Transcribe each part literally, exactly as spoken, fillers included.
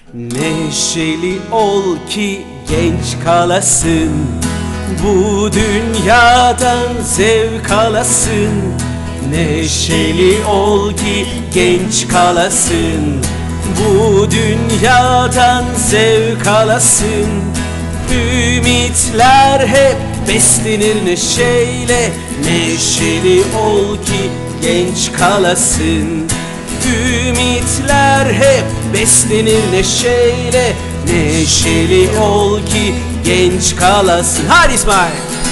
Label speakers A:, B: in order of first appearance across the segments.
A: Neşeli ol ki genç kalasın, bu dünyadan zevk alasın. Neşeli ol ki genç kalasın, bu dünyadan zevk alasın. Ümitler hep beslenir neşeyle, neşeli ol ki genç kalasın. Ümitler hep beslenir neşeyle, neşeli ol ki genç kalasın. Hadi İsmail!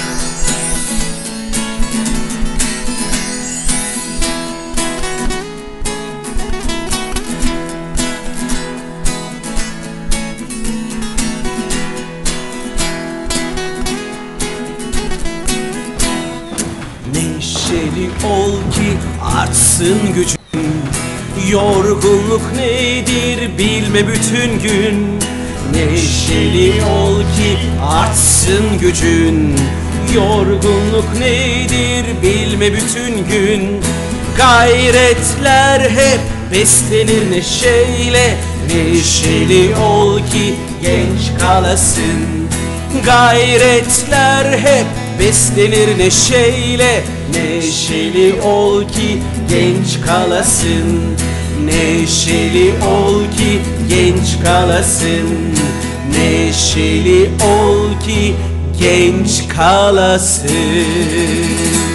A: Neşeli ol ki artsın gücün, yorgunluk nedir bilme bütün gün. Neşeli ol ki artsın gücün, yorgunluk nedir bilme bütün gün. Gayretler hep beslenir neşeyle, neşeli ol ki genç kalasın. Gayretler hep beslenir neşeyle, neşeli ol ki genç kalasın. Neşeli ol ki genç kalasın, neşeli ol ki genç kalasın.